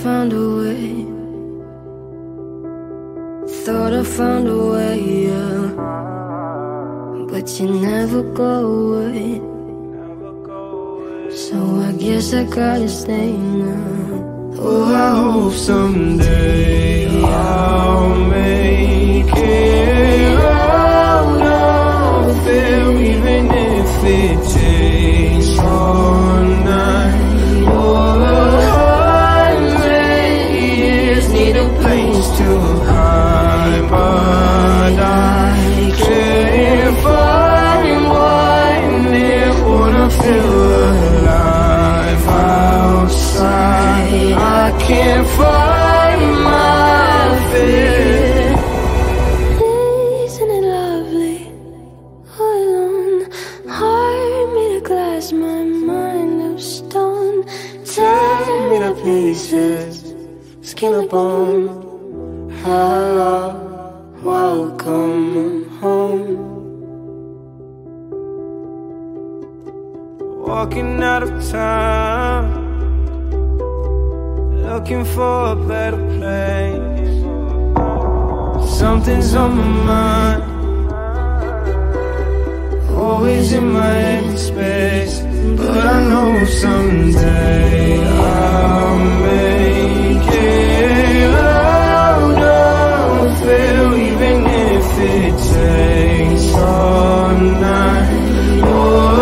found a way. Thought I found a way, yeah. But you never go away. So I guess I gotta stay now. Oh, I hope someday I'll make it out of there, even if it takes all night or 100 years. Need a place to hide, but I can't find one there. Wanna feel alive outside. I can't find my fear. Isn't it lovely? All alone, heart made of glass, my mind of stone. Tear me to pieces, skin and bone. Hello, welcome home. Walking out of town, looking for a better place. Something's on my mind, always in my head space. But I know someday I'll make it out of there, even if it takes all night or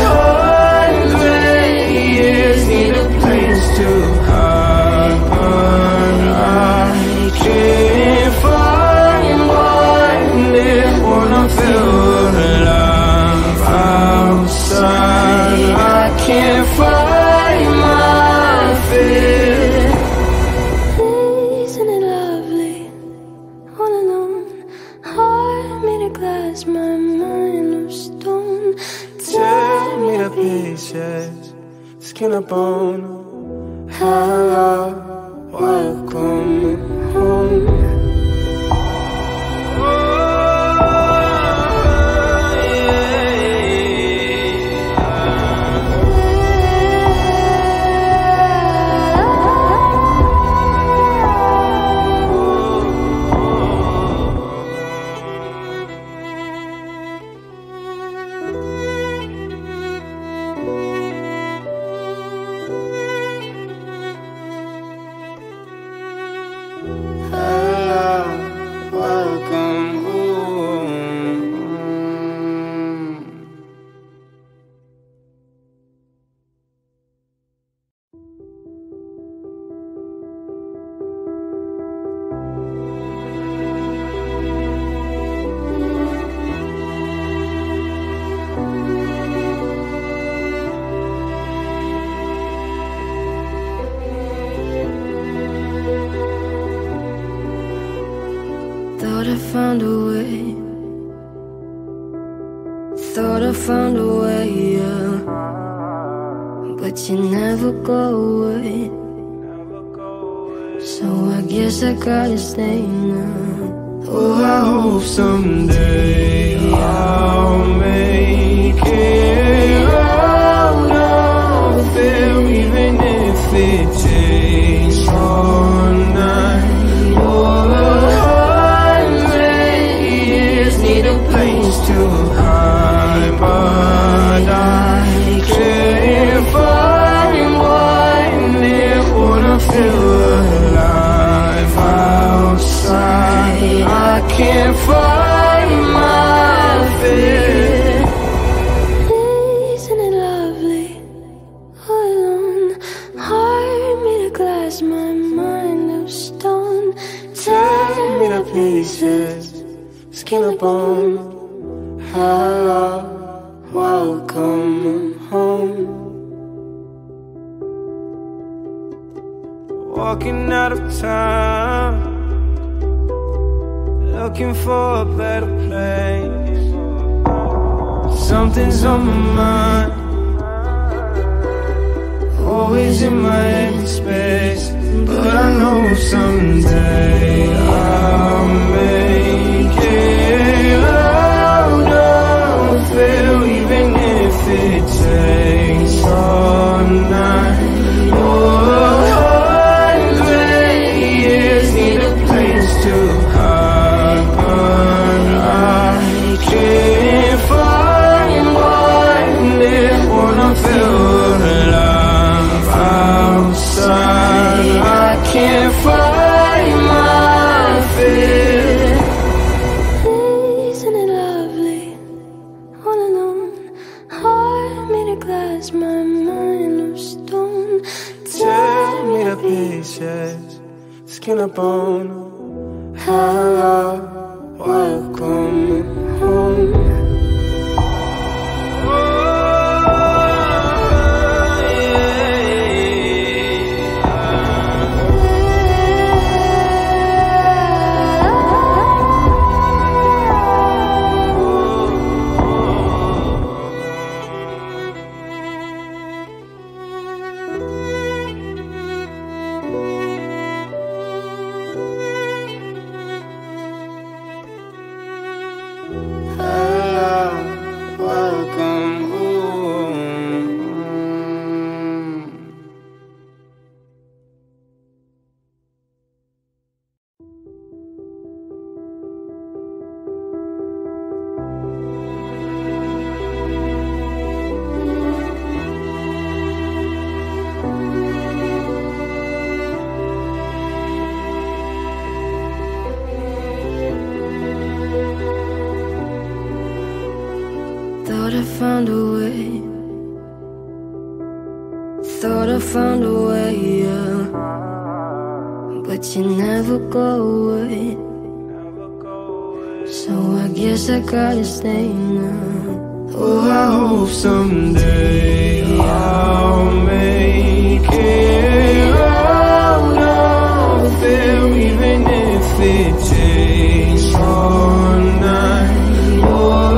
100 years. Need a place to hide, but I can't find one there. Wanna feel alive outside. I can't find my fear. Isn't it lovely? All alone, heart made of glass, my mind of stone. Tear me to pieces, skin and bone. Hello, welcome home. Thought I found a way. Thought I found a way, yeah. But you never go away. So I guess I gotta stay now. Oh, I hope someday I'll make it out of there, even if it takes all night or 100 years. Need a place to hide, but I can't find one there. Wanna feel alive outside. I can't find my fear. Isn't it lovely? All alone, heart made of glass, my mind of stone. Tear me to pieces, skin and bone. Hello, welcome home. Walking out of town, looking for a better place. Something's on my mind, always in my head space. But I know someday I'll make it out of there, even if it takes all night or 100 glass, my mind of stone. Tear me to pieces, skin and bone. Hello, welcome home. Thought I found a way. Thought I found a way, yeah. But you never go away. So I guess I gotta stay now. Oh, I hope someday I'll make it out of there, even if it takes all night or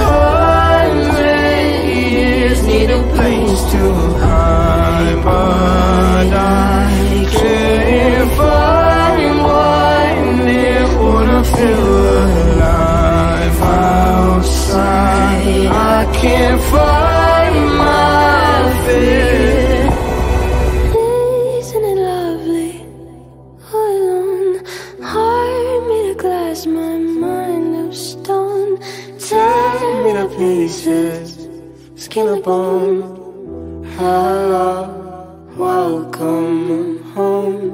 100 years. Need a place to hide, but I can't find one there. Wanna feel alive outside. I can't find my fear. Isn't it lovely? All alone, heart made of glass, my mind of stone. Tear me to pieces, skin and bone. Hello, welcome home.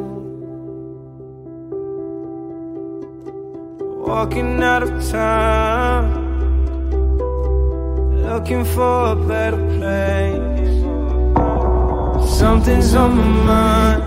Walking out of town, looking for a better place. Something's on my mind,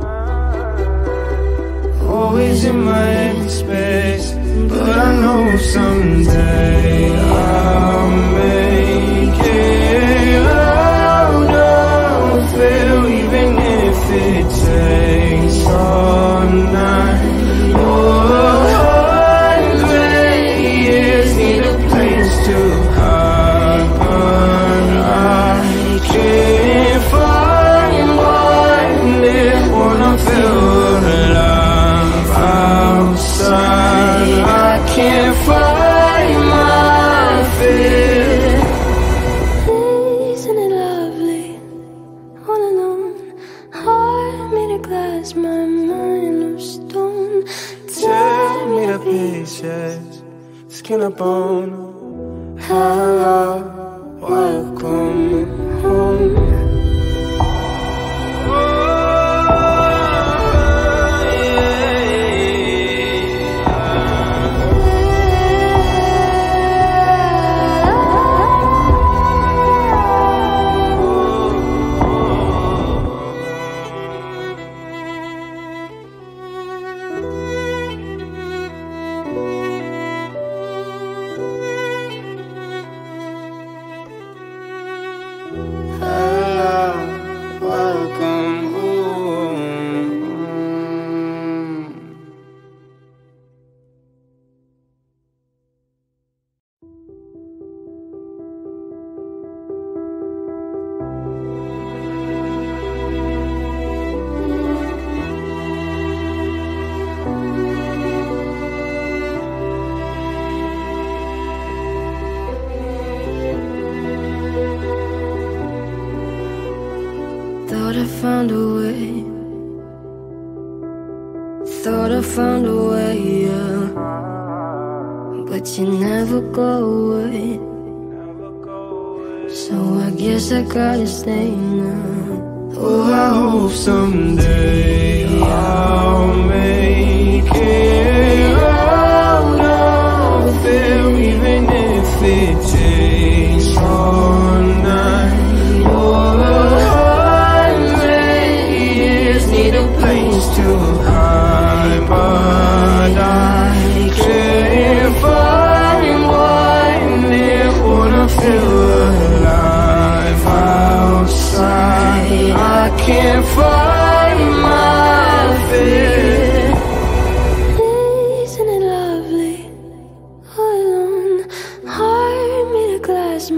always in my empty space. But I know someday I'll make it out of there, even if it takes all night or 100 years. Need a place to hide, but I can't find one there. Wanna feel alive outside. I can't find my fear. Isn't it lovely? All alone, heart made of glass, my mind of stone. Tear me to pieces, skin and bone. Hello, welcome home. Thought I found a way. Thought I found a way, yeah. But you never go away. So I guess I gotta stay now. Oh, I hope someday I'll make it out of there, even if it takes all night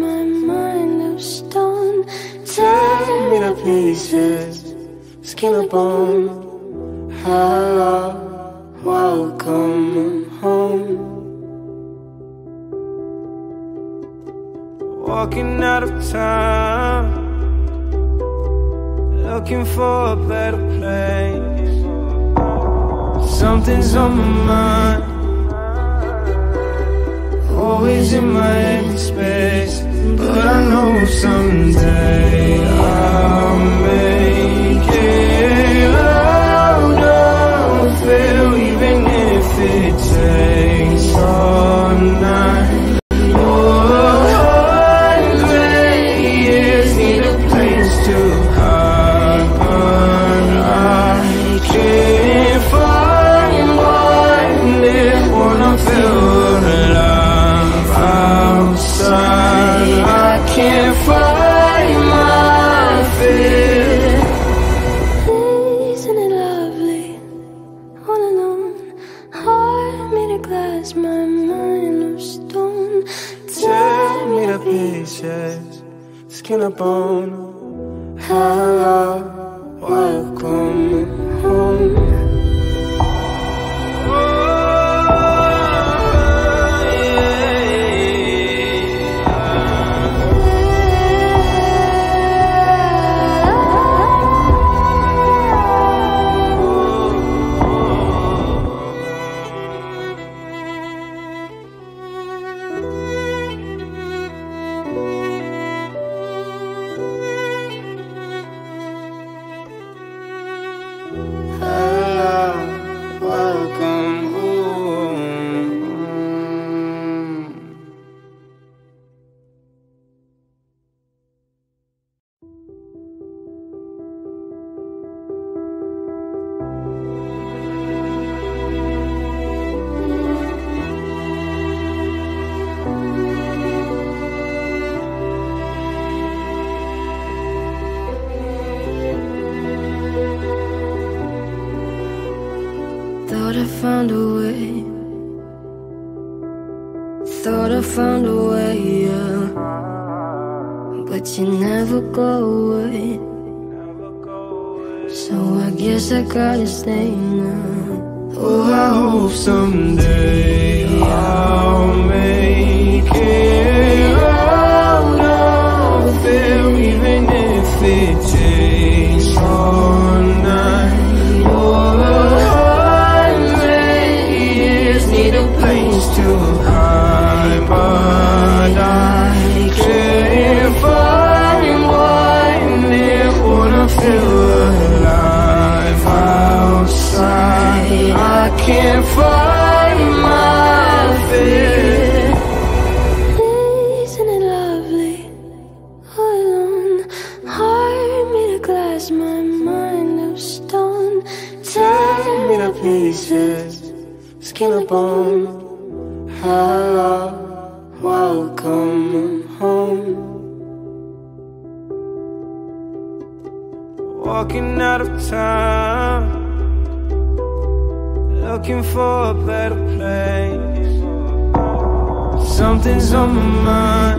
my mind of stone. Tear me to pieces, skin and bone. Hello, welcome home. Walking out of time, looking for a better place. Something's on my mind, always in my empty space. But I know someday I'll make it out of here, even if it takes all night. Can't fight my fear. Isn't it lovely? All alone, heart made of glass, my mind of stone. Tear me to pieces, skin and bone. Hello, welcome home. Thought I found a way. Thought I found a way, yeah. But you never go away. So I guess I gotta stay now. Oh, I hope someday I'll make it out of here, even if it takes all night. Need a place to hide, but I can't find one that wanna feel alive outside. I can't find my fear. Isn't it lovely? All alone, heart made of glass, my mind of stone. Tear me to pieces, skin and bone. Hello, welcome home. Walking out of time, looking for a better place. Something's on my mind,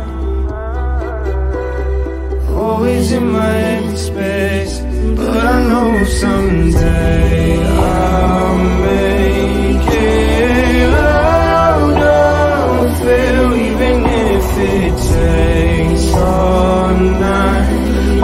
always in my empty space. But I know someday I'll make it out of here, even if it takes all night.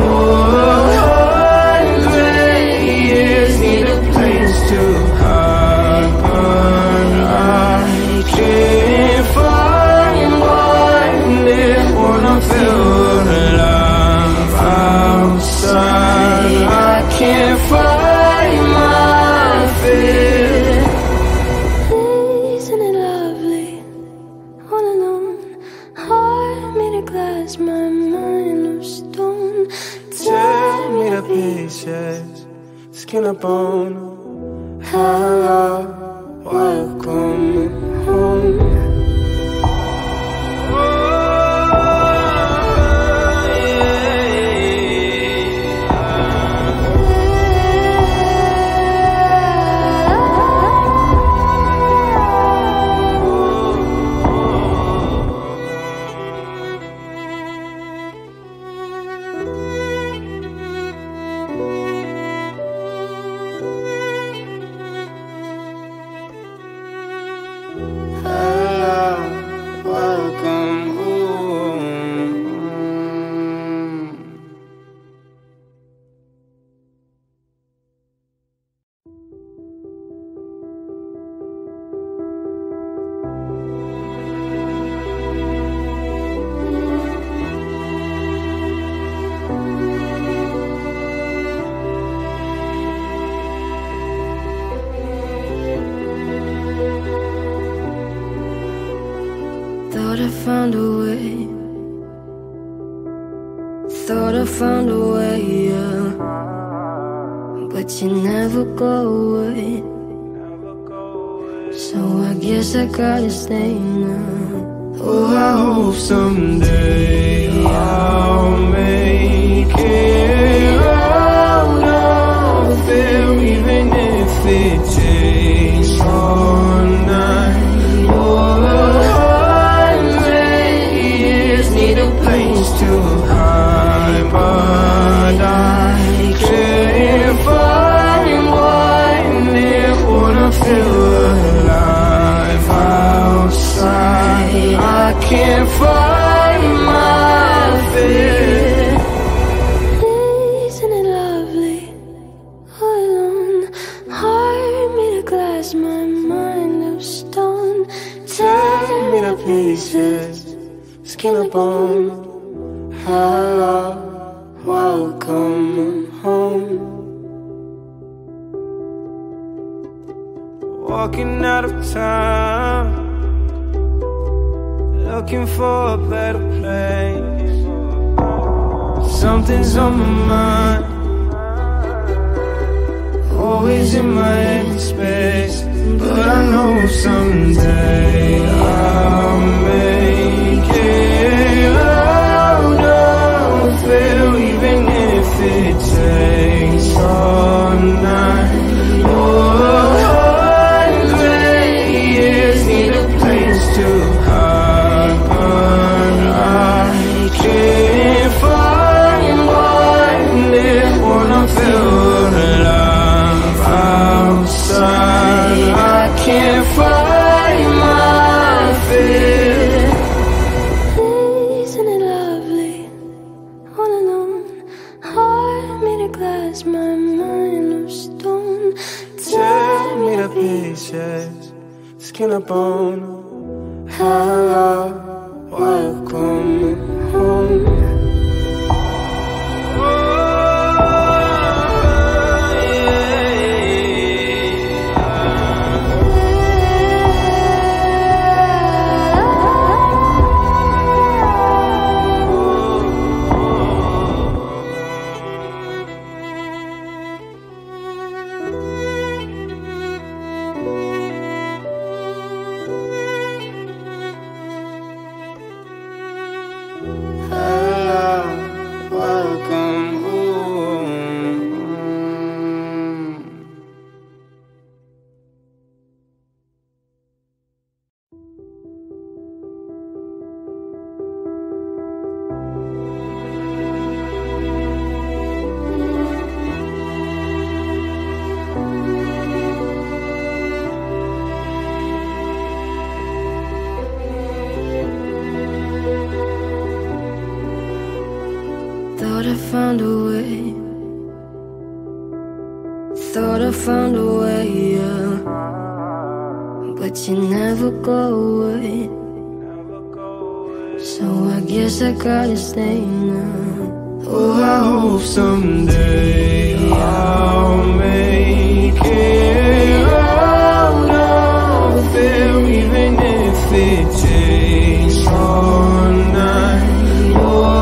Need a place to hide, but I can't find one that wanna feel alive outside. I can't find my fear. Isn't it lovely? All alone, heart made of glass, my mind of stone. Tear me to pieces, skin and bone. Hello, welcome home. found a way. Thought I found a way, yeah. But you never go away. So I guess I gotta stay now. Oh, I hope someday I'll make it out of there, even if it takes all night or 100 years. Need a place to hide, but I can't find one there. Wanna feel alive outside. I can't find my fear. Isn't it lovely? All alone, heart made of glass, my mind of stone. Tear me to pieces, skin and bone. Hello, welcome home. Walking out of town, looking for a better place. Something's on my mind, always in my empty space. But I know someday I'll make it out of there, even if it takes all night or 100 years. Need a place to hide, but I can't find one there. Wanna feel alive outside. I can't find my fear. Isn't it lovely? All alone, heart made of glass, my mind of stone. Tear me to pieces, skin and bone. Hello, welcome home. Thought I found a way. Thought I found a way, yeah. But you never go away. So I guess I gotta stay now. Oh, I hope someday I'll make it out of there, even if it takes all night or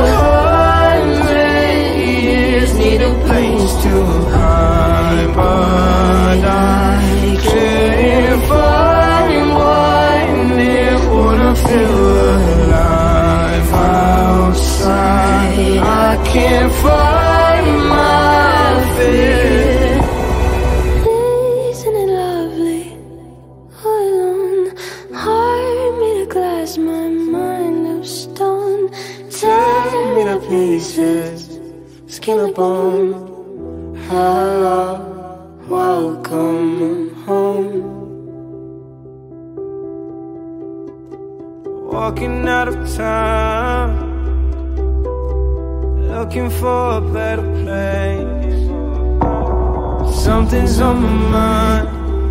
100 years. Need a place to hide, but I can't find one there. Wanna feel alive outside. I can't find my fear. Isn't it lovely? All alone, heart made of glass, my mind of stone. Tear me to pieces, skin and bone. Hello, welcome home. Walking out of town, looking for a better place. Something's on my mind,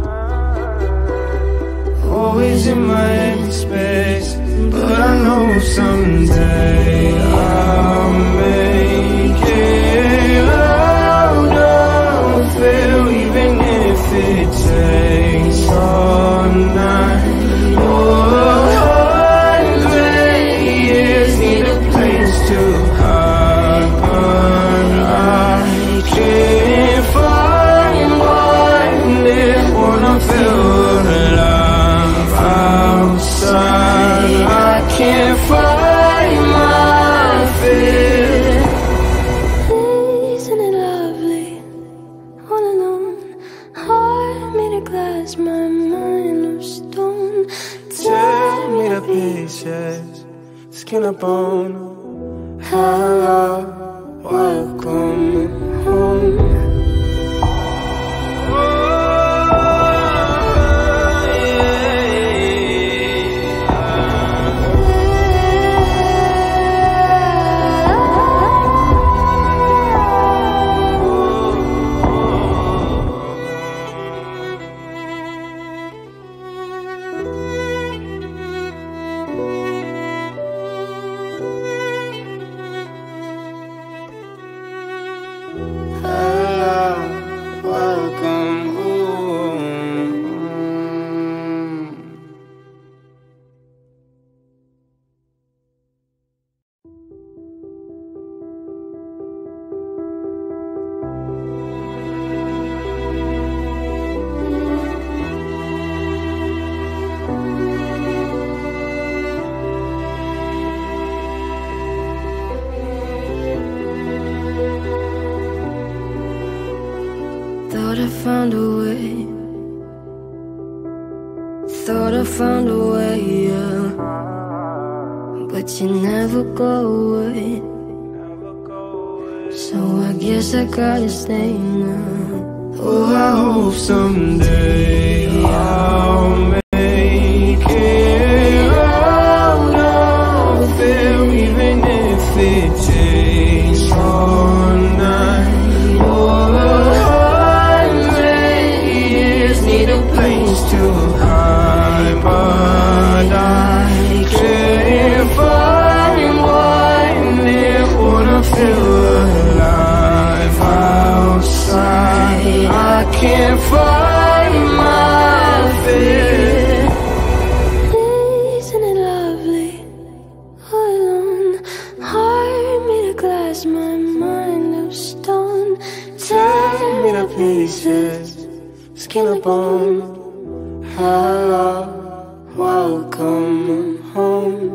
always in my empty space. But I know someday I'll make it out of there, even if it takes all night or 100 Hello, welcome home. Thought I found a way. Thought I found a way, yeah. But you never go away. So I guess I gotta stay now. Oh, I hope someday I'll make it out of there, even if it takes all night or 100 years. Need a place to hide, but I can't find one there. Wanna feel alive outside. I can't find my fear. Isn't it lovely? All alone, heart made of glass, my mind of stone. Tear me to pieces, skin and bone. Hello, welcome home.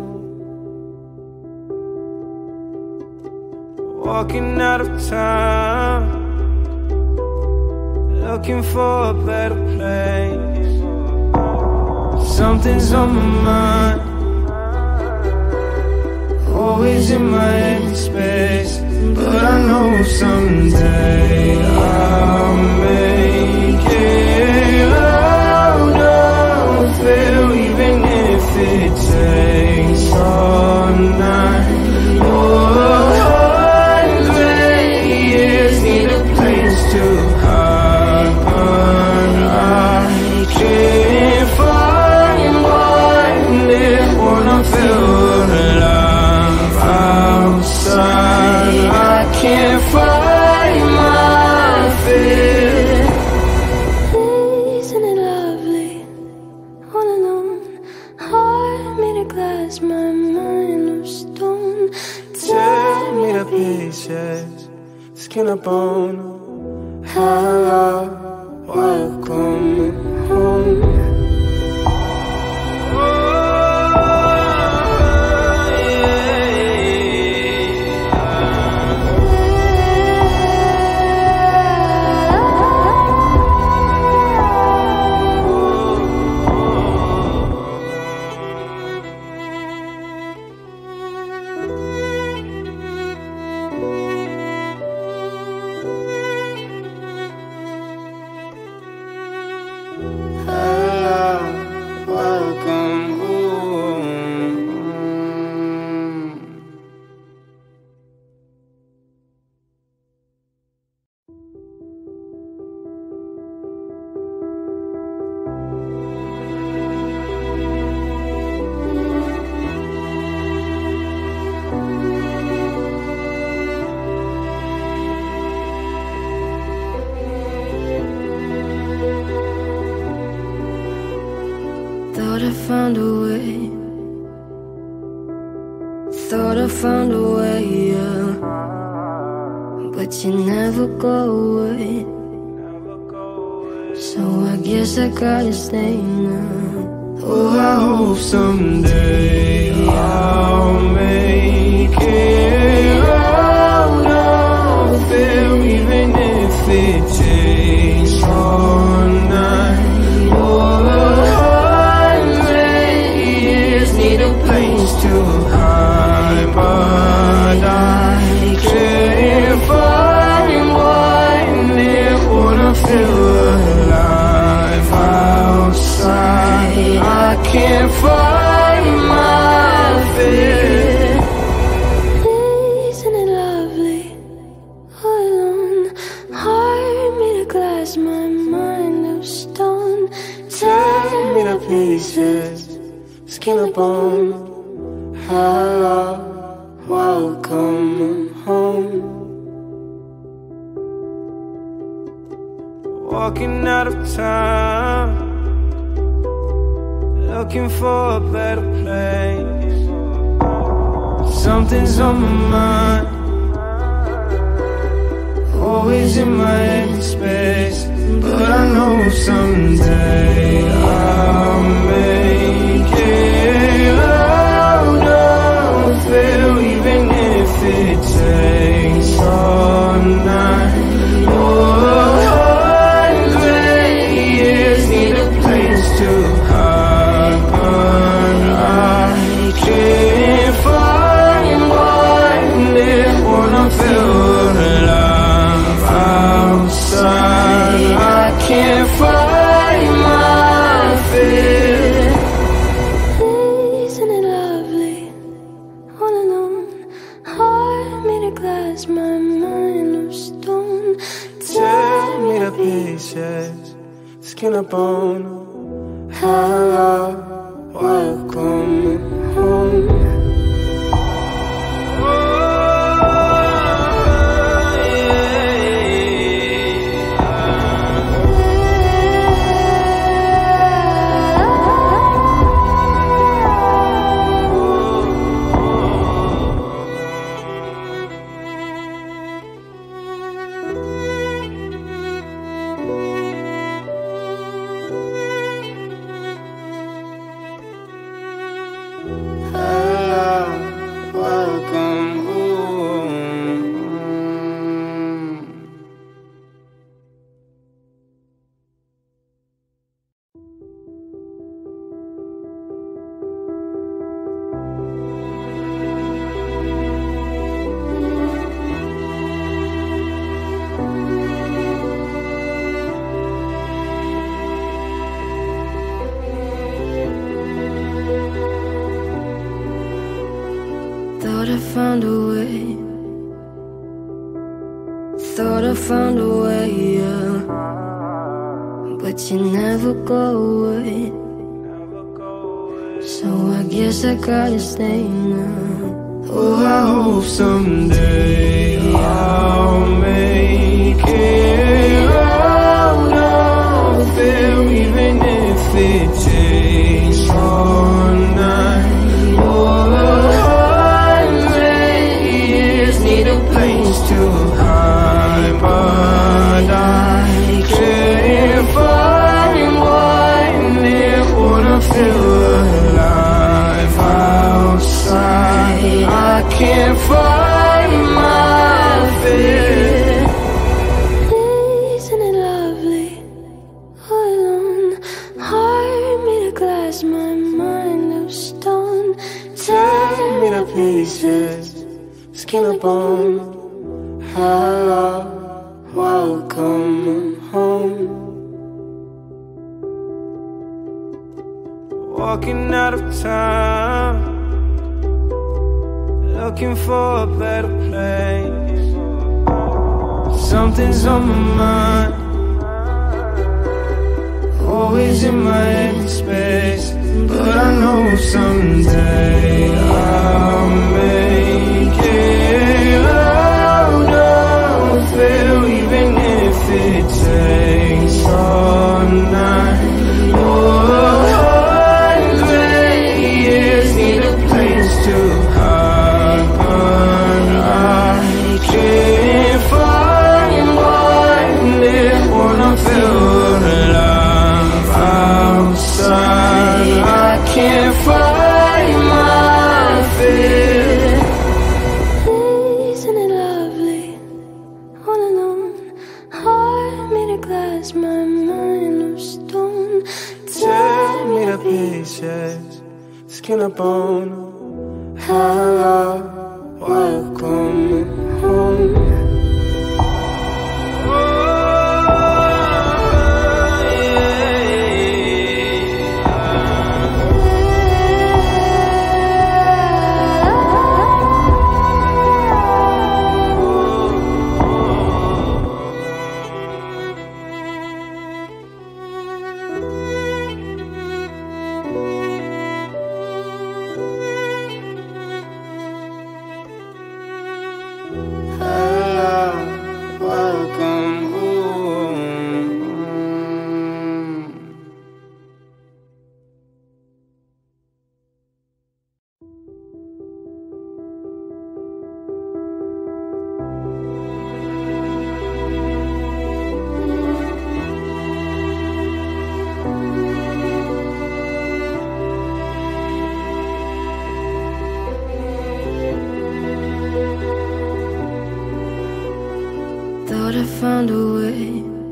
Walking out of town, looking for a better place. Something's on my mind, always in my empty space. But I know someday I'll make it out of there, even if it takes all night or 100 years. Need a place to hide, but I can't find one there. Wanna feel alive outside. I can't find my fear. Isn't it lovely? All alone, heart made of glass, my mind of stone. Tear me to pieces, skin and bone. Hello, welcome home. Thought I found a way. Thought I found a way, yeah. But you never go away. So I guess I gotta stay now. Oh, I hope someday I'll make it out of there, even if it takes all night or 100 years. Need a place to hide, but I pieces, skin and bone. Hello, welcome home. Walking out of town, looking for a better place. Something's on my mind, always in my empty space. But I know someday I'll make it out of there, even if it takes all night or 100 years. Need a place to hide, but I can't find one there. Wanna feel alive outside. I can't find my fear. Isn't it lovely? All alone, heart made of glass, my mind of stone. Tear me to pieces, skin and bone. Hello, welcome home. Thought I found a way. Thought I found a way, yeah. But you never go away. So I guess I gotta stay now. Oh, I hope someday I'll make it out of there, even if it takes all night or 100 years. Need a place to hide, but I can't find one there. Wanna feel alive outside. I can't find my fear. Isn't it lovely? All alone, heart made of glass, my mind of stone. Tear me to pieces, skin and bone. Hello, welcome home. Walking out of town, looking for a better place. Something's on my mind, always in my empty space. But I know someday I'll make it out of there, even if it takes all night or 100 years. Need a place to hide, but I can't find one there. Wanna feel alive outside. I can't find my fear. Isn't it lovely? All alone, heart made of glass, my mind of stone. Tear me to pieces, skin and bone. Hello, welcome home. Thought I found a way.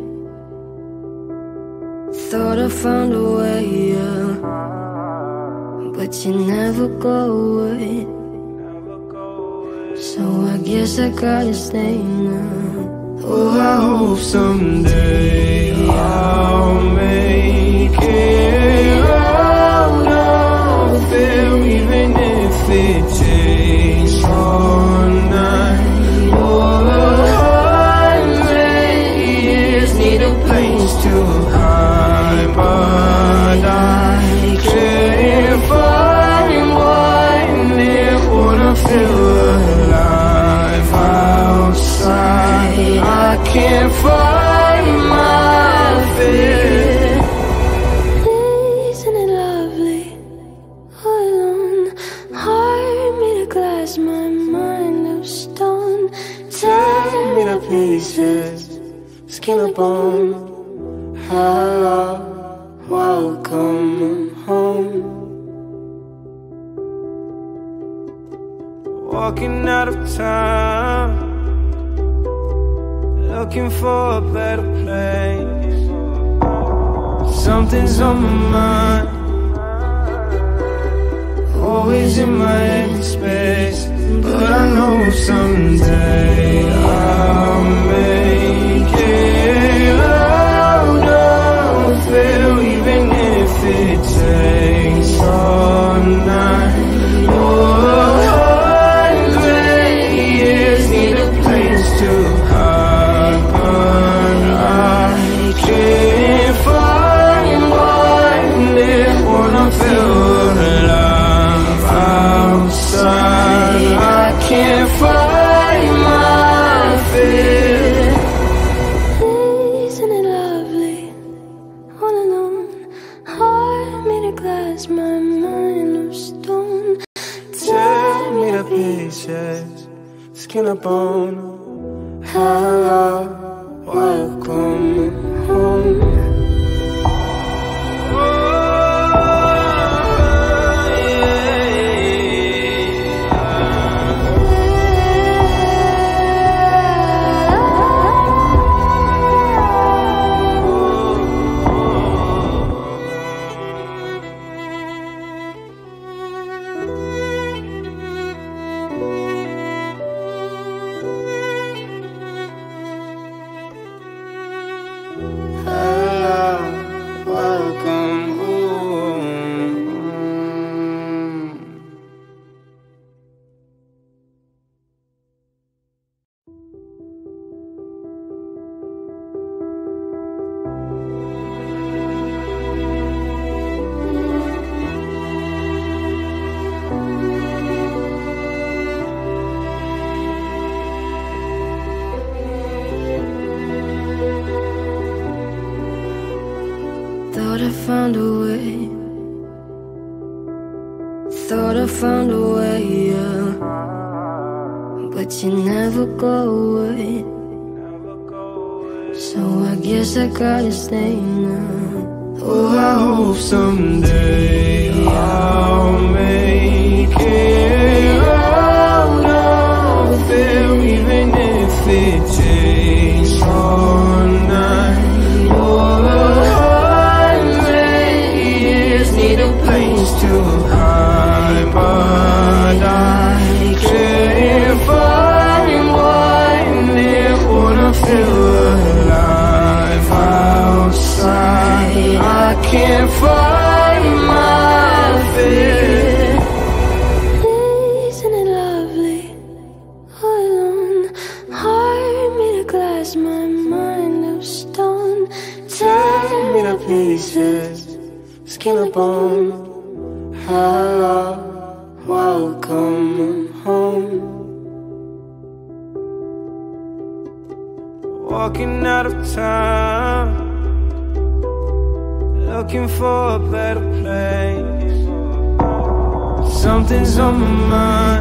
Thought I found a way, yeah. But you never go away. So I guess I gotta stay now. Oh, I hope someday I'll make it out of there, even if it takes all night or 100 years. Need a place to hide, but I can't find one there. Wanna feel alive outside. I can't find my fear. Isn't it lovely? All alone, heart made of glass, my mind of stone. Tear me to pieces, skin and bone. Hello, welcome home. Walking out of time, looking for a better place. Something's on my mind, always in my empty space. But I know someday I'll make it out of there, even if it takes all night or 100 years. Need a place to hide, but I can't find one there. Wanna feel alive outside. I can't find my fear. Isn't it lovely? All alone, heart made of glass, my mind of stone. Tear me to pieces, skin and bone. Hello, welcome home. Thought I found a way. Thought I found a way, yeah. But you never go away. So I guess I gotta stay now. Oh, I hope someday I'll make it out of there, even if it takes all night or 100 years. Need a place to hide, but I can't find one there. Wanna feel alive outside. I can't find my fear. Isn't it lovely? All alone, heart made of glass, my mind of stone. Tear me to pieces, skin and bone. Hello, welcome home. Walking out of time, looking for a better place. Something's on my mind,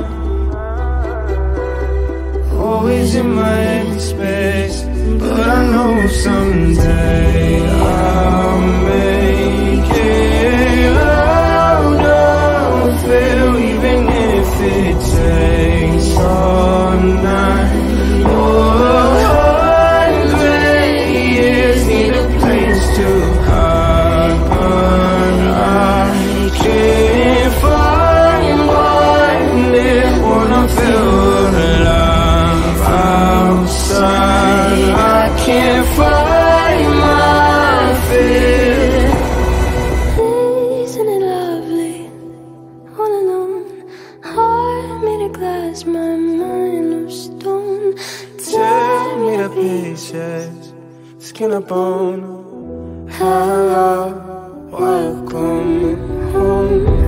always in my empty space. But I know someday I'll make it out of there, even if it takes all night or to pieces, skin and bone. Hello, welcome home.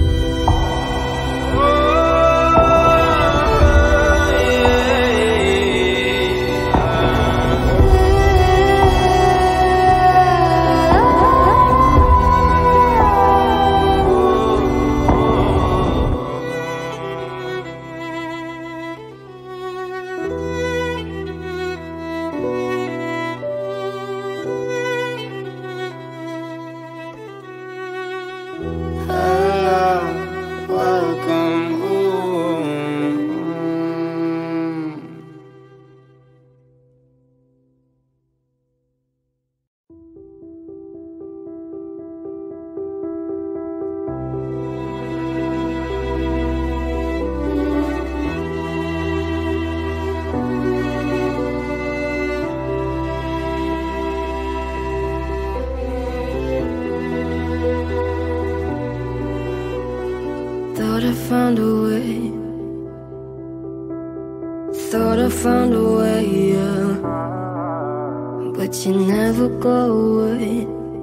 Thought I found a way. Thought I found a way, yeah. But you never go away.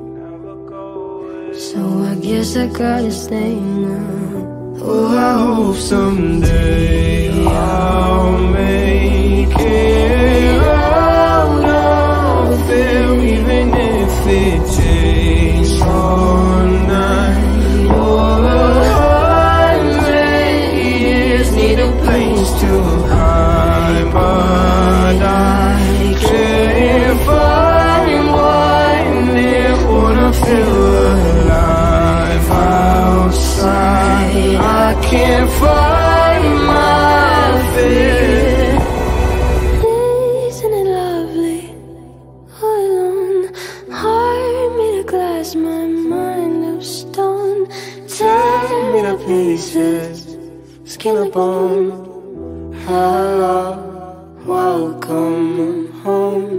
So I guess I gotta stay now. Oh, I hope someday I'll make it out of there, even if it takes all night or 100 years. Need a place to hide, but I can't find one there. Wanna feel alive outside. I can't find my fear. Isn't it lovely? All alone, heart made of glass, my mind of stone. Tear me to pieces, skin and bone. Hello, welcome home.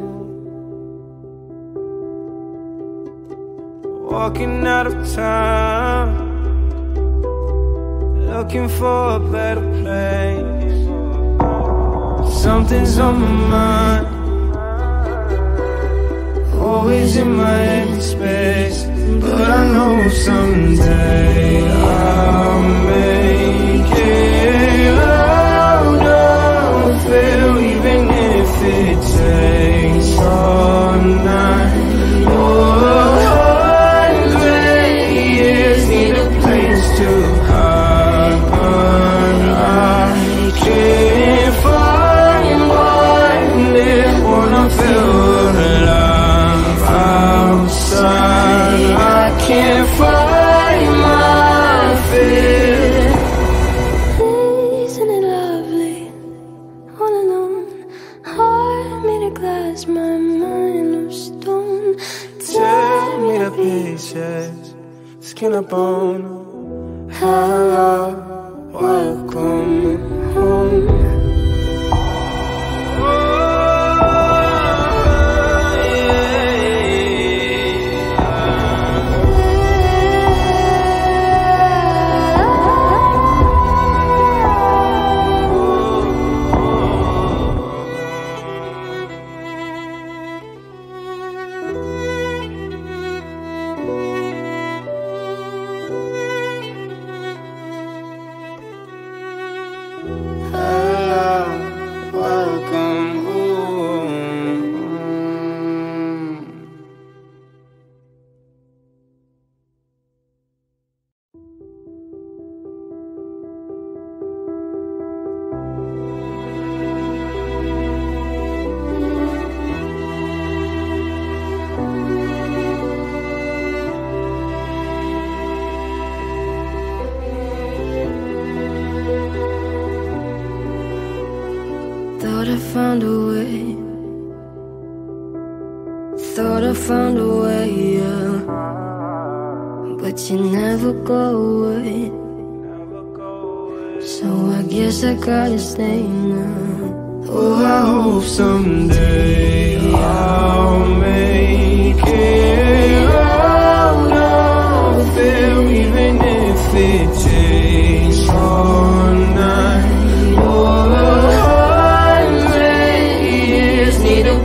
Walking out of town, looking for a better place. Something's on my mind, always in my empty space. But I know someday I'll make it out of there, even if it takes all night or 100 years. Need a place to hide, but I can't find one there. Wanna feel alive outside. I can't find my fear. Isn't it lovely? All alone, heart made of glass, my mind of stone. Tear me to pieces, skin and bone. Hello, welcome home. Thought I found a way. Thought I found a way, yeah. But you never go away. So I guess I gotta stay now. Oh, I hope someday I'll make it out of there, even if it takes all night or 100 years. Need a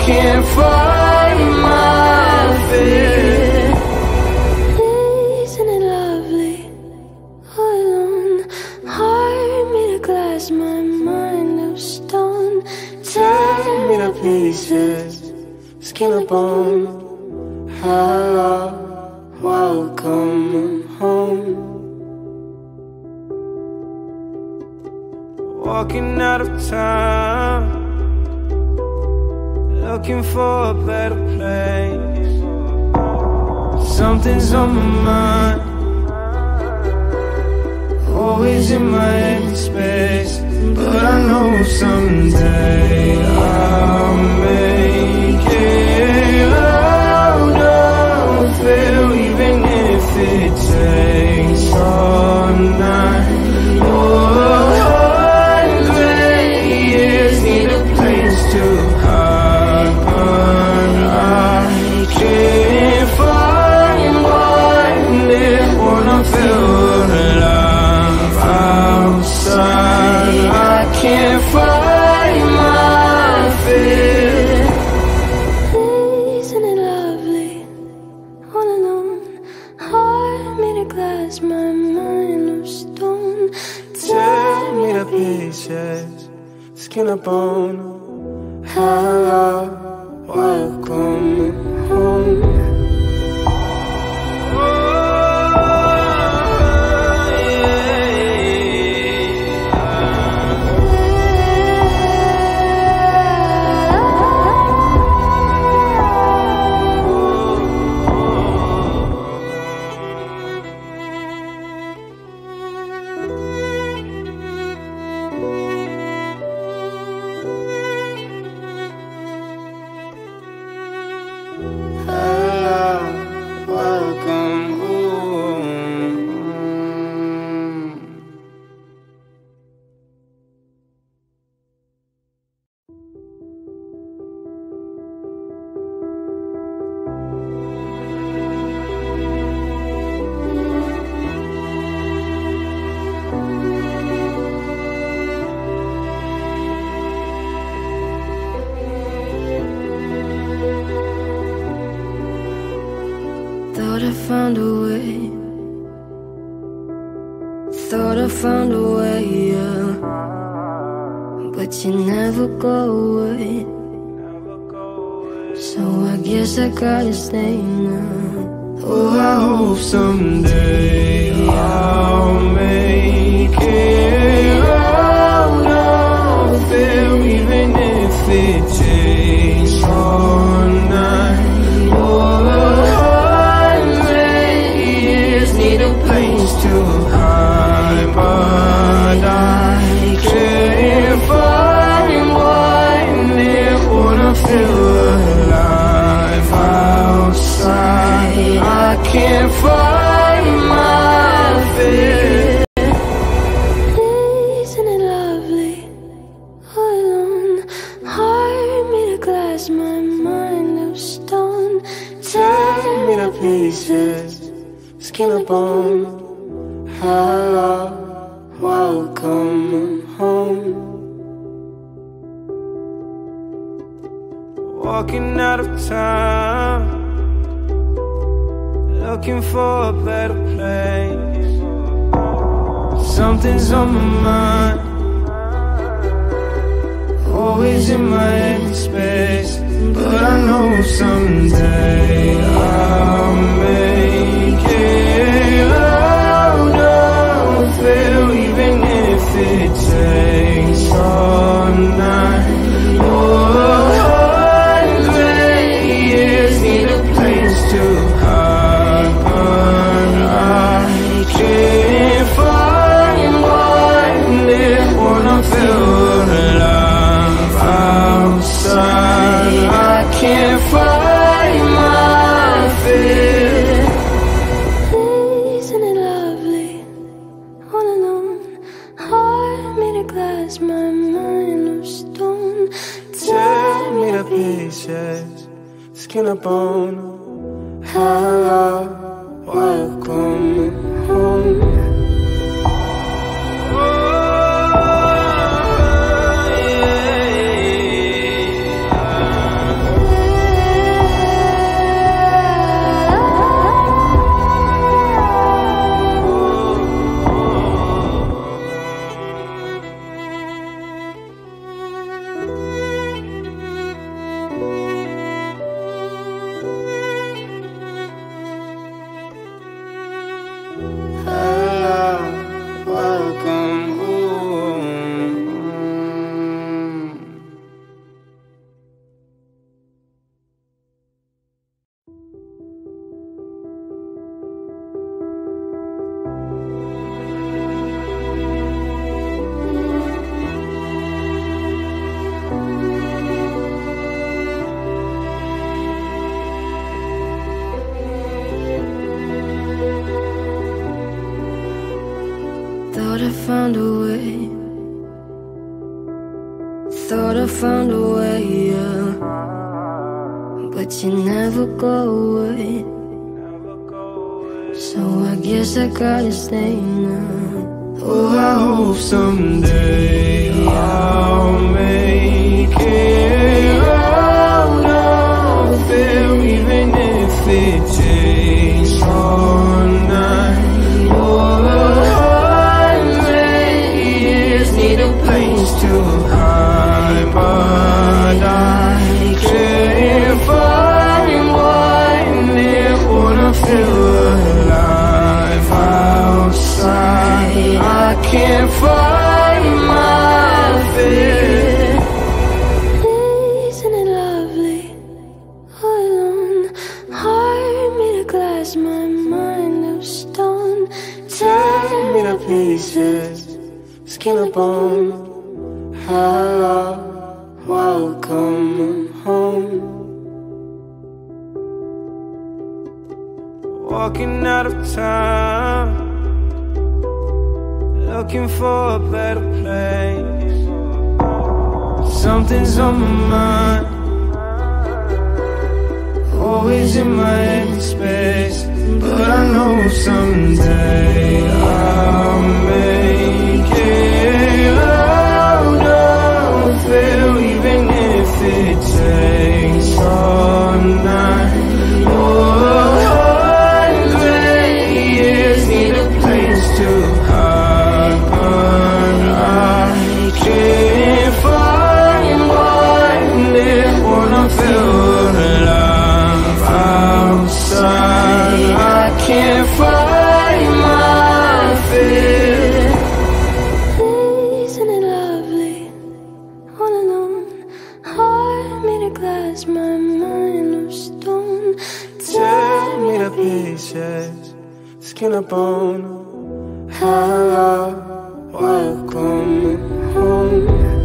can't fight my fear. Isn't it lovely? All alone, heart made of glass, my mind of stone. Tear me to pieces, skin and bone. Hello, welcome home. Walking out of time, looking for a better place. Something's on my mind, always in my empty space. But I know someday I'll make it out of it, even if it takes all night. Need a place to hide, but I can't find one. They wanna feel alive outside. I can't find my fear. Isn't it lovely? All alone, heart made of glass, my mind of stone. Tear me to pieces, skin and bone. Hello, welcome home. Thought I found a way. Thought I found a way, yeah. But you never go away. So I guess I gotta stay now. Oh, I hope someday I'll make it out of it, even if it takes all night. Need a place to hide, but I can't find one. They wanna feel alive outside. I can't find my fear. Isn't it lovely? All alone, heart made of glass, my mind of stone. Tear me to pieces, skin and bone. Hello, welcome home. Walking out of time, looking for a better place. Something's on my mind, always in my empty space. But I know someday I'll make it out of it, even if it takes all night. Need a place to hide, but I can't find one. They wanna feel alive outside. I can't find my fear. Isn't it lovely? All alone, heart made of glass, my mind of stone. Tear me to pieces, skin and bone. Hello, welcome home. Thought I found a way. Thought I found a way, yeah. But you never go away. So I guess I gotta stay now. Oh, I hope someday I'll make it out of there, even if it takes all night or 100 years. Need a place to hide, but I can't find one that wanna feel alive outside. I can't find my fear. Isn't it lovely? All alone, heart made of glass, my mind of stone. Tear me to pieces, skin and bone. Hello, welcome home. Walking out of town, looking for a better place. Something's on my mind, always in my empty space. But I know someday I'll make it out of there, even if it takes all night or 100 years. Need a place to hide, but I can't find one that wanna feel alive outside. I can't find my fear. Isn't it lovely? All alone, heart made of glass, my mind of stone. Tear me to pieces, skin and bone. Hello, welcome home.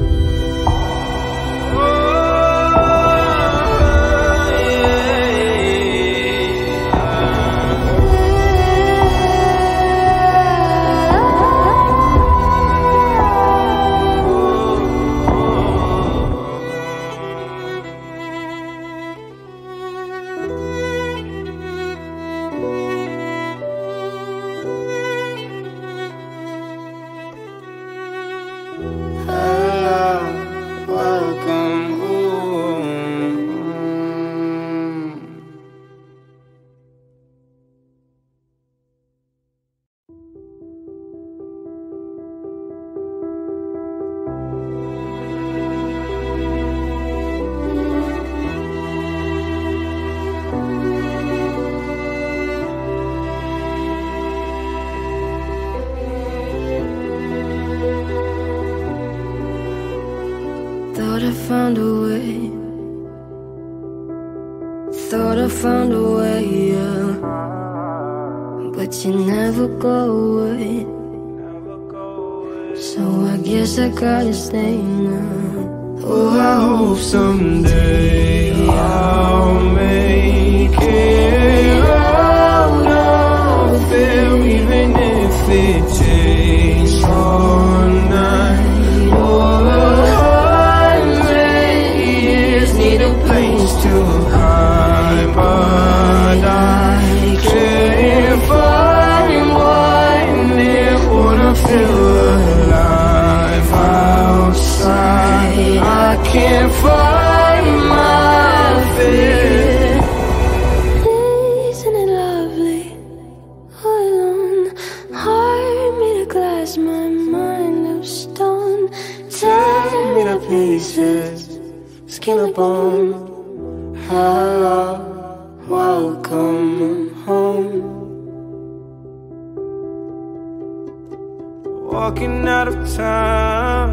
Thought I found a way. Thought I found a way, yeah. But you never go away. So I guess I gotta stay now. Oh, I hope someday I'll make it out of there, even if it takes all night or 100 years. Need a place to hide, but I can't find one that wanna feel alive outside. I can't find my fear. Isn't it lovely? All alone, heart made of glass, my mind of stone. Tear me to pieces, skin and bone. Hello, welcome home. Walking out of town,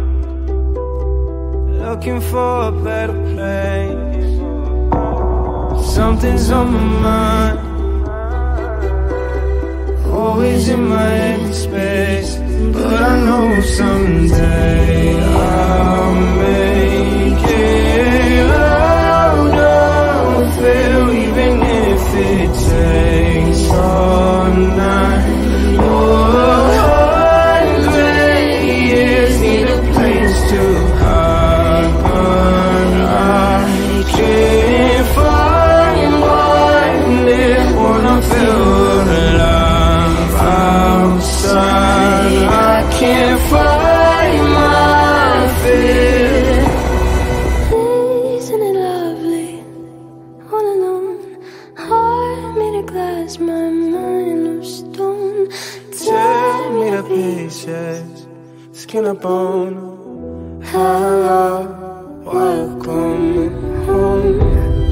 looking for a better place. Something's on my mind, always in my empty space. But I know someday I'll make it out of there, even if it takes all night or glass, my mind of stone. Tear me to pieces, skin and bone. Hello, welcome home.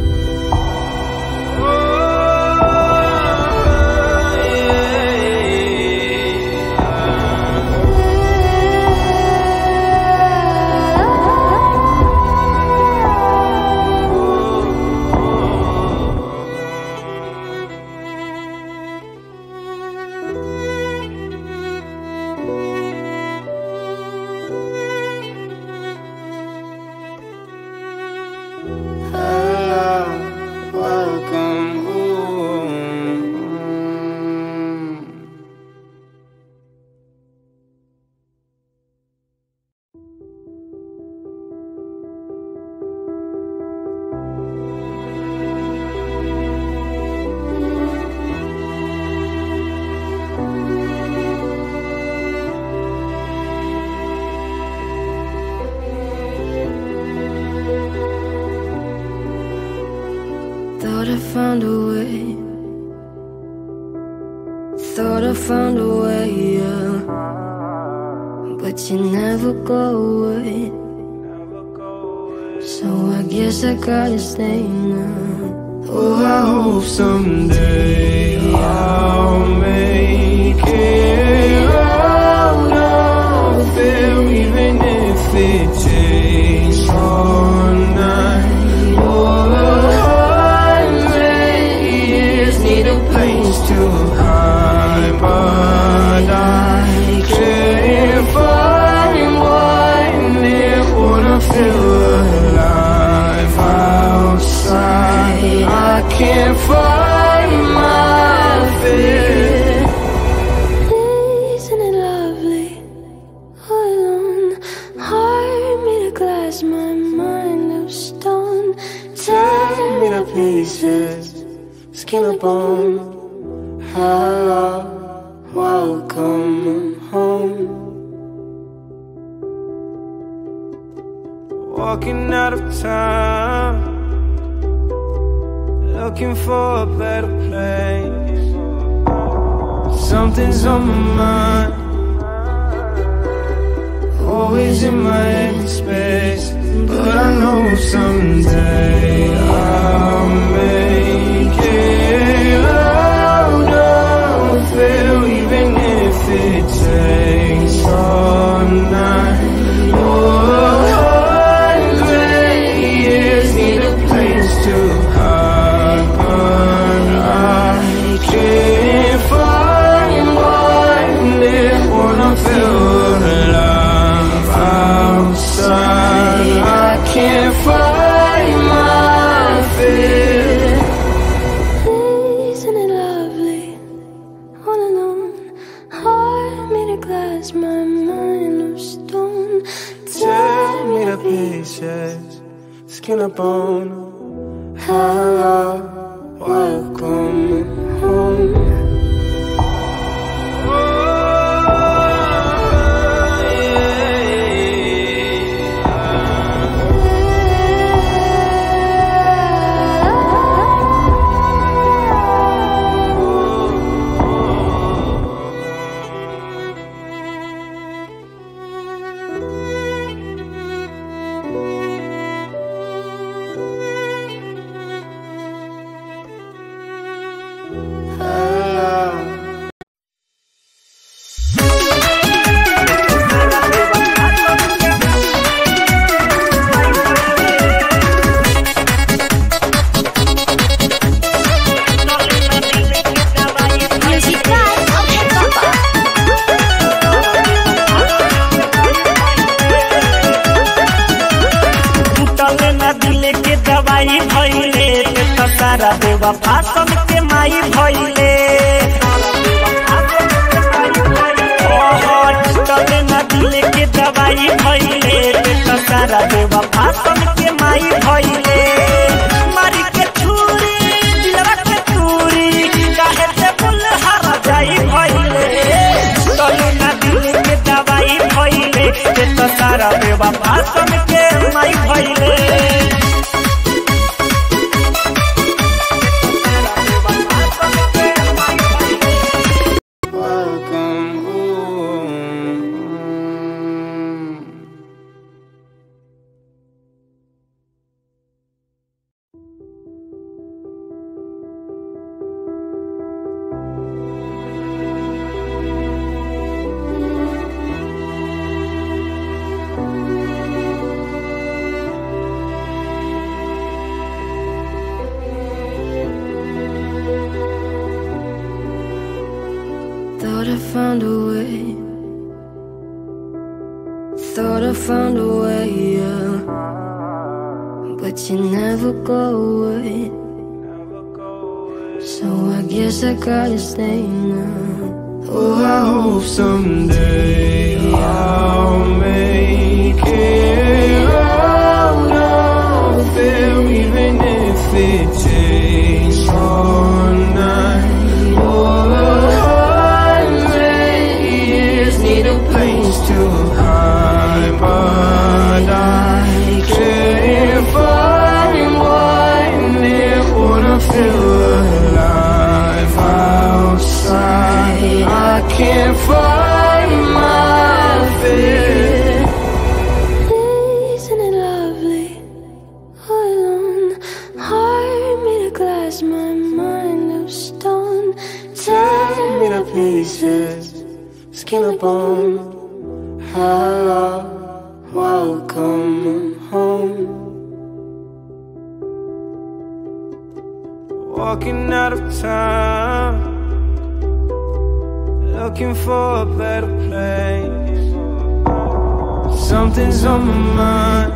Thought I found a way. Thought I found a way, yeah. But you never go away. So I guess I gotta stay now. Oh, I hope someday I'll make it out of there, even if it takes all night. Oh, need a place to hide, but I can't find one. If wanna feel alive outside, I can't find my fear. Isn't it lovely? All alone, heart made of glass, my mind of stone. Tear me to pieces, skin and bone. Hello, welcome home. Walking out of time, looking for a better place. Something's on my mind, always in my empty space. But I know someday I'll make it out of there, even if it takes all night. Oh, 100 years, need a place to hide, but I can't find one. If wanna feel alive outside, I can't find my fear. Isn't it lovely? All alone, heart made of glass, my mind of stone. Tear me to pieces, skin and bone. Hello, welcome home. भाषण के माई भइले चले न दिले के दवाई भइले सारा देवा भाषण के माई भइले मारी के छुरी दिलवा के चूरी काहे से बुल हरा जाई भइले चले न दिले के दवाई भइले सारा देवा भाषण के माई भइले I found a way. Thought I found a way, yeah. But you never go away. So I guess I gotta stay now. Oh, I hope someday I'll make it out of there, even if it takes all night or 100 years. Need a place to hide, but I can't find one that wanna feel alive outside. I can't find my fear. Isn't it lovely? All alone, heart made of glass, my mind of stone. Tear me to pieces, skin and bone. Hello, welcome home. Walking out of time, looking for a better place. Something's on my mind,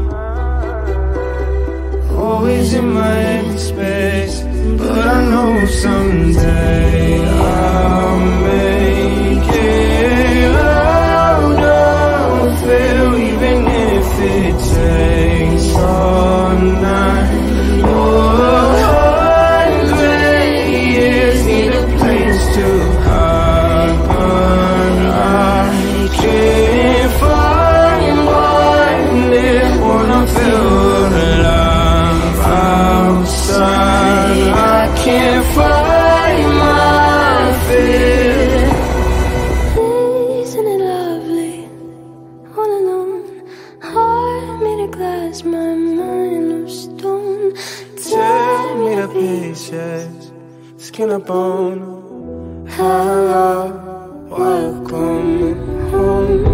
always in my empty space. But I know someday I'll make it out of there, even if it takes all night or 100 years. Need a place to hide, but I can't find one that wanna feel alive outside. I can't find my fear. Isn't it lovely? All alone, heart made of glass, my mind of stone. Tear me to pieces, skin and bone. Hello, welcome home.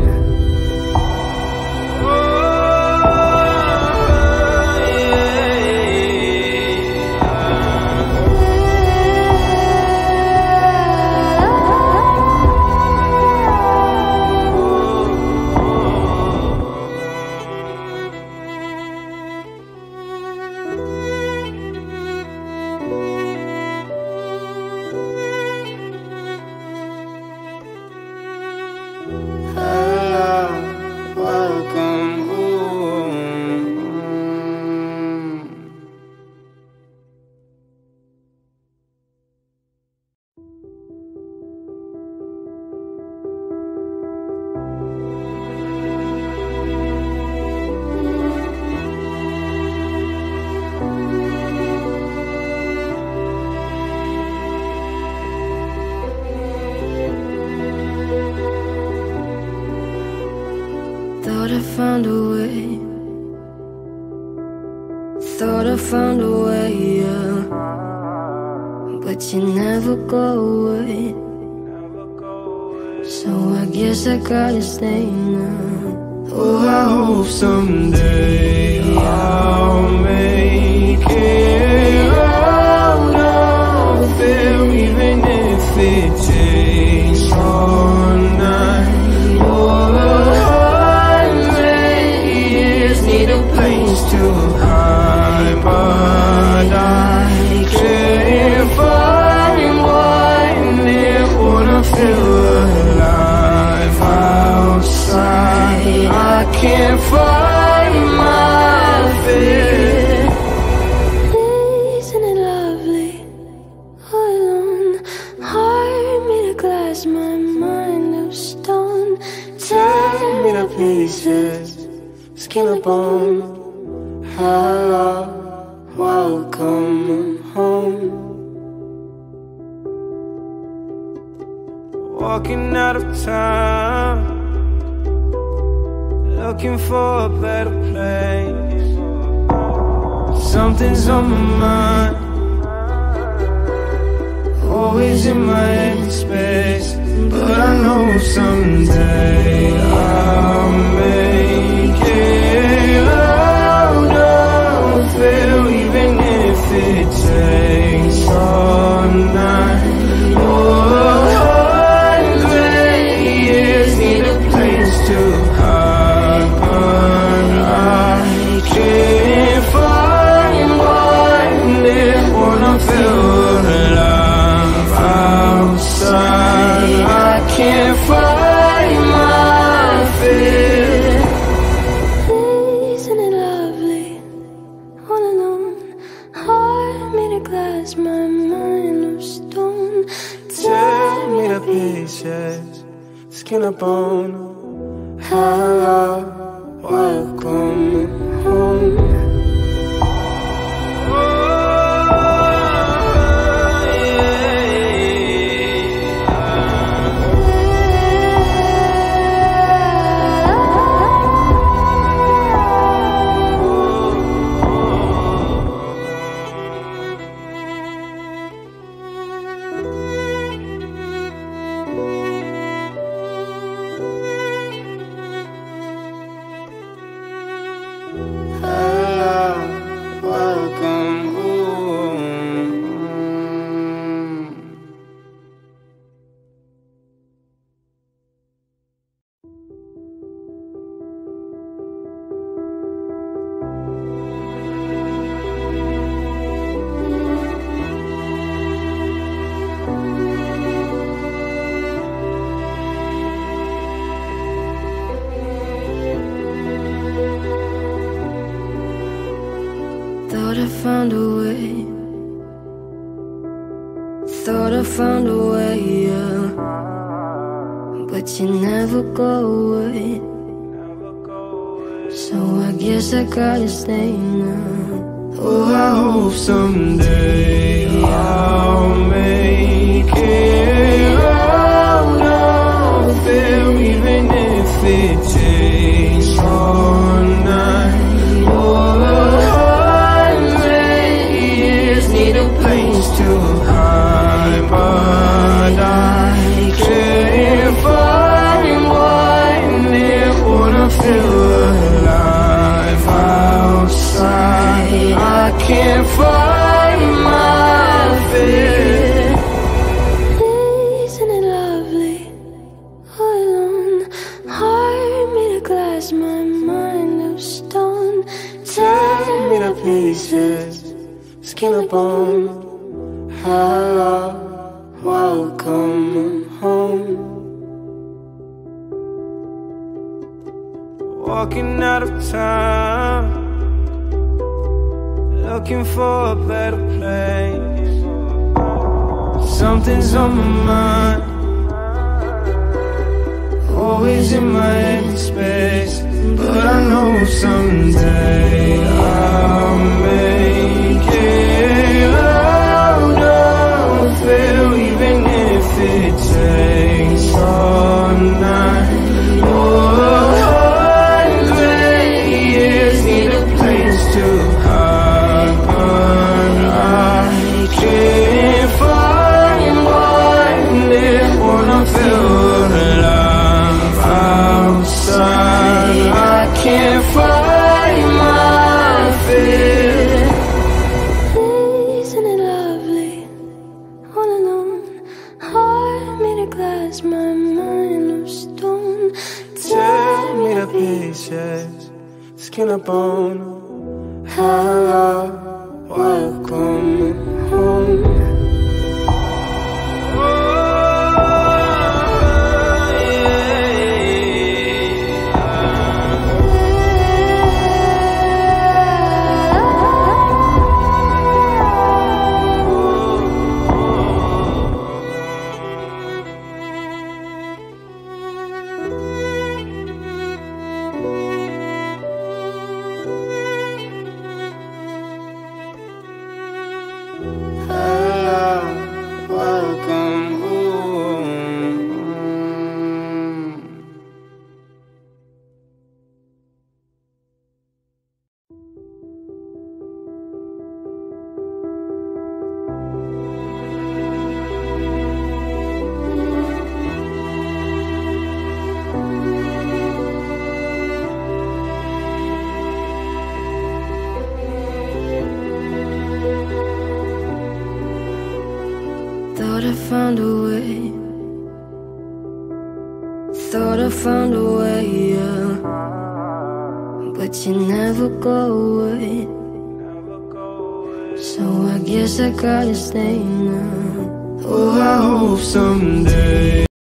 Thought I found a way. Thought I found a way, yeah. But you never go away. So I guess I gotta stay now. Oh, I hope someday I'll make it out of there, even if it takes all night or 100 years. Need a place to hide, but I can't find one that wanna feel alive outside. I can't find my fear. Isn't it lovely? All alone, heart made of glass, my mind of stone. Tear me to pieces, skin and bone. Hello, welcome home. Walking out of time, looking for a better place. Something's on my mind, always in my empty space. But I know someday I'll make it out of there, even if it takes all night or 100 glass, my mind of stone. Tear me to pieces, skin and bone. Hello, welcome home. Thought I found a way. Thought I found a way, yeah. But you never go away. So I guess I gotta stay now. Oh, I hope someday I'll make it out of there, even if it takes all night or 100 years. Need a place to hide, but I can't find one there. Wanna feel alive outside. I can't find my fear. Isn't it lovely? All alone, heart made of glass, my mind of stone. Tear me to pieces, skin and bone. Hello, welcome home. Walking out of town, looking for a better place. Something's on my mind, always in my empty space. But I know someday I'll make it out of there, even if it takes all night or 100 years. Need a place to hide, but I can't find one there. Wanna feel alive outside. I can't find my fear. Isn't it lovely? All alone, heart made of glass, my mind of stone. Tear me to pieces, skin and bone. Hello, welcome home. Thought I found a way. Thought I found a way, yeah. But you never go away. So I guess I gotta stay now. Oh, I hope someday